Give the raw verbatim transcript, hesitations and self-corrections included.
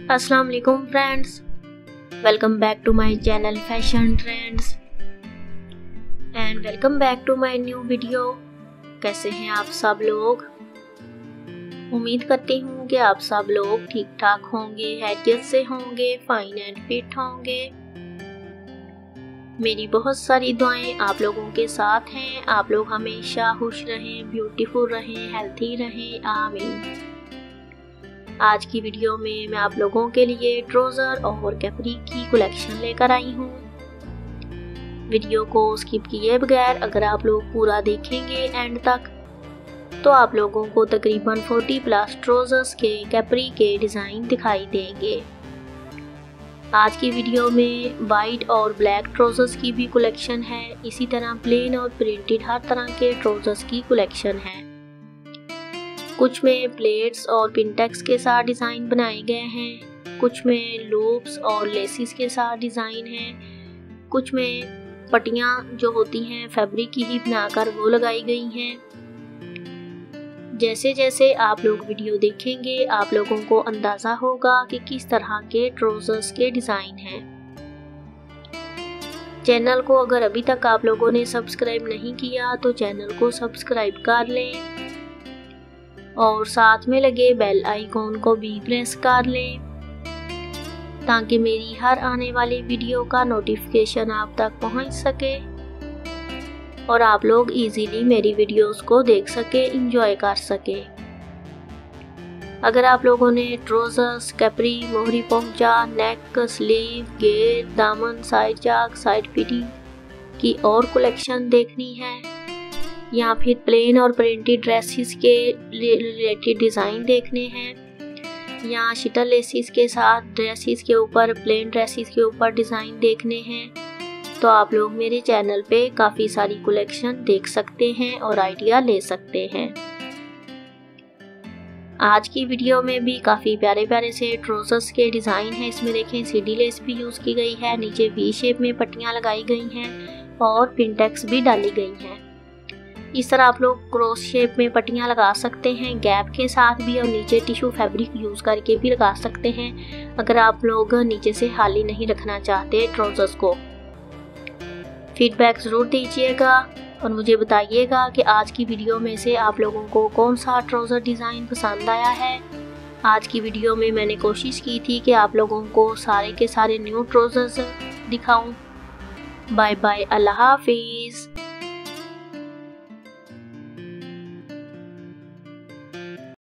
अस्सलाम वालेकुम friends, welcome back to my channel fashion trends and welcome back to my new video. कैसे हैं आप सब लोग? उम्मीद करती हूँ कि आप सब लोग ठीक ठाक होंगे, हैसियत से होंगे, फाइन एंड फिट होंगे। मेरी बहुत सारी दुआएं आप लोगों के साथ हैं। आप लोग हमेशा खुश रहें, ब्यूटीफुल रहें, हेल्थी रहें, आमीन। आज की वीडियो में मैं आप लोगों के लिए ट्राउजर और कैपरी की कलेक्शन लेकर आई हूँ। वीडियो को स्किप किए बगैर अगर आप लोग पूरा देखेंगे एंड तक तो आप लोगों को तकरीबन चालीस प्लस ट्राउजर्स के कैपरी के डिज़ाइन दिखाई देंगे। आज की वीडियो में वाइट और ब्लैक ट्राउजर्स की भी कलेक्शन है। इसी तरह प्लेन और प्रिंटेड हर तरह के ट्राउजर्स की कलेक्शन है। कुछ में प्लेट्स और पिनटेक्स के साथ डिज़ाइन बनाए गए हैं, कुछ में लूप्स और लेसिस के साथ डिज़ाइन हैं, कुछ में पट्टियाँ जो होती हैं फैब्रिक की ही बनाकर वो लगाई गई हैं। जैसे जैसे आप लोग वीडियो देखेंगे आप लोगों को अंदाज़ा होगा कि किस तरह के ट्राउजर्स के डिज़ाइन हैं। चैनल को अगर अभी तक आप लोगों ने सब्सक्राइब नहीं किया तो चैनल को सब्सक्राइब कर लें और साथ में लगे बेल आइकॉन को भी प्रेस कर लें ताकि मेरी हर आने वाली वीडियो का नोटिफिकेशन आप तक पहुंच सके और आप लोग इजीली मेरी वीडियोस को देख सके, एंजॉय कर सके। अगर आप लोगों ने ट्राउजर्स, कैपरी, मोहरी पहुंचा, नेक, स्लीव, घेर, दामन, साइड चाक, साइड फिटिंग की और कलेक्शन देखनी है या फिर प्लेन और प्रिंटेड ड्रेसेस के रिलेटेड डिज़ाइन देखने हैं या शिटल लेसिस के साथ ड्रेसेस के ऊपर, प्लेन ड्रेसेस के ऊपर डिज़ाइन देखने हैं तो आप लोग मेरे चैनल पे काफ़ी सारी कलेक्शन देख सकते हैं और आइडिया ले सकते हैं। आज की वीडियो में भी काफ़ी प्यारे प्यारे से ट्राउजर्स के डिज़ाइन हैं। इसमें देखें सीडी लेस भी यूज़ की गई है, नीचे वी शेप में पट्टियाँ लगाई गई हैं और पिनटेक्स भी डाली गई हैं। इस तरह आप लोग क्रॉस शेप में पट्टियाँ लगा सकते हैं गैप के साथ भी और नीचे टिश्यू फैब्रिक यूज़ करके भी लगा सकते हैं अगर आप लोग नीचे से खाली नहीं रखना चाहते ट्राउजर्स को। फीडबैक ज़रूर दीजिएगा और मुझे बताइएगा कि आज की वीडियो में से आप लोगों को कौन सा ट्राउज़र डिज़ाइन पसंद आया है। आज की वीडियो में मैंने कोशिश की थी कि आप लोगों को सारे के सारे न्यू ट्राउजर्स दिखाऊं। बाय बाय, अल्लाह हाफिज़।